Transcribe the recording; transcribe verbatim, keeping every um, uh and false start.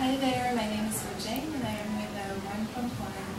Hi there, my name is Wu Jing and I am with uh, One Pump One.